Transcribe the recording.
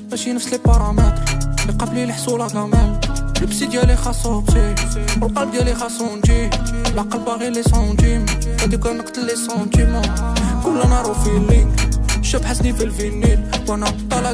ماشي نفس لي بارامتر اللي قبلي الحصولة كامل. البسي ديالي خاصو بسي والقلب ديالي خاصو نجي، العقل باغي لي سونتيم غادي كنقتل لي سونتيمون. كل نهار وفيلينغ شاب حسني في الفينيل وانا طالع